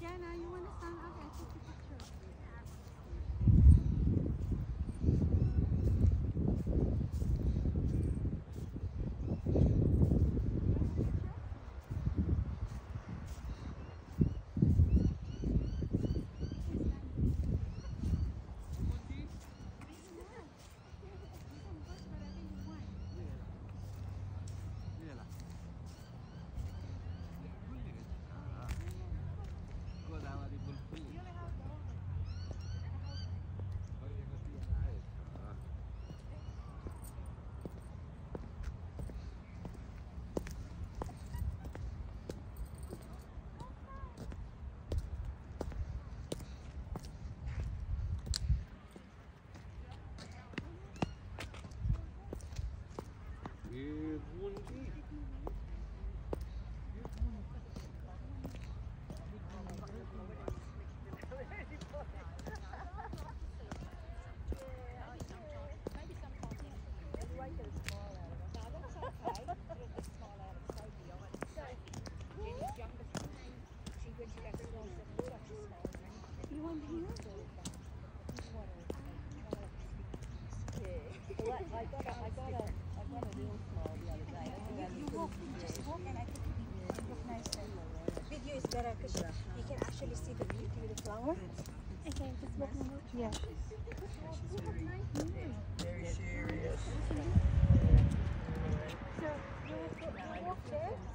Jenna, you want to stand up and take a picture? Video is better because you can actually see the beauty of the flower. Okay, just look me. Yeah. Very serious. So you walk there.